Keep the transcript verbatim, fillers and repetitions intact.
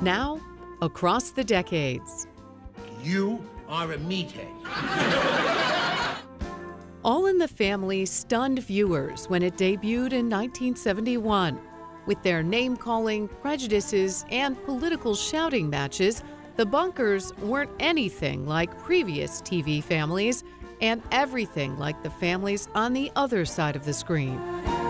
Now, across the decades. You are a meathead. All in the Family stunned viewers when it debuted in nineteen seventy-one. With their name-calling, prejudices, and political shouting matches, the Bunkers weren't anything like previous T V families and everything like the families on the other side of the screen.